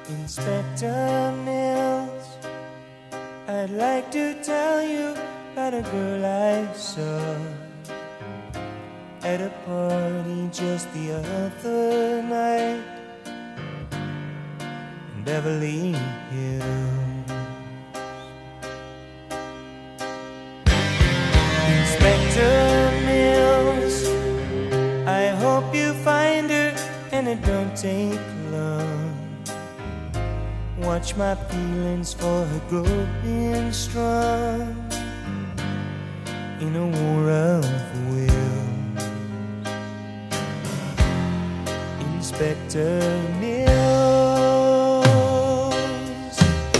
Inspector Mills, I'd like to tell you about a girl I saw at a party just the other night in Beverly Hills. Inspector Mills, I hope you find her and it don't take long. Watch my feelings for her growing strong in a war of wills. Inspector Mills,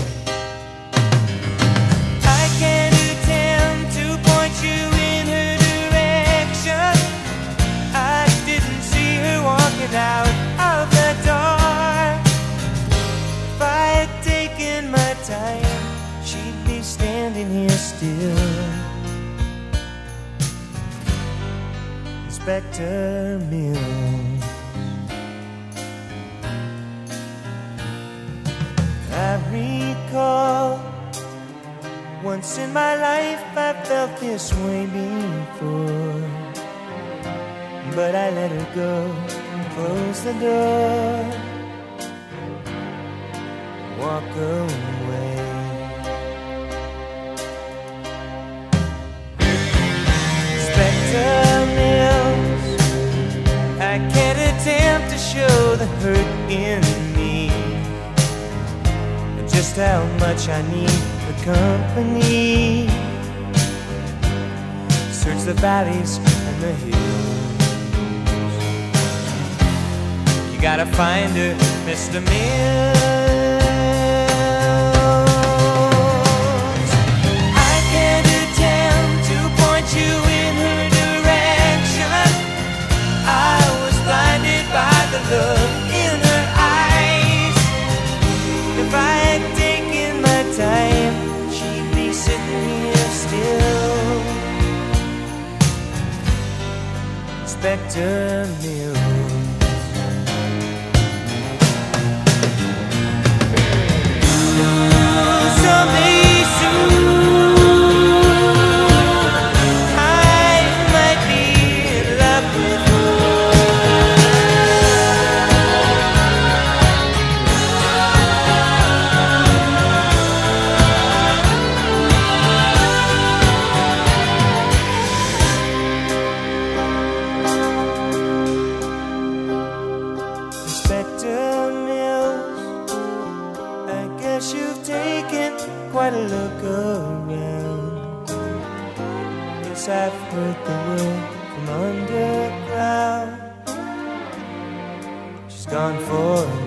I can't attempt to point you in her direction. I didn't see her walking out of the door. If I had taken my time, she'd be standing here still. Inspector Mills, I recall once in my life I felt this way before, but I let her go and close the door, walk away. Inspector Mills, I can't attempt to show the hurt in me, and just how much I need the company. Search the valleys and the hills. You gotta find her, Mr. Mills. Look in her eyes. If I had taken my time, she'd be sitting here still. Inspector Mills, someday soon I might be in love with her. Inspector Mills, I guess you've taken quite a look around. Yes, I've heard the word from underground. She's gone for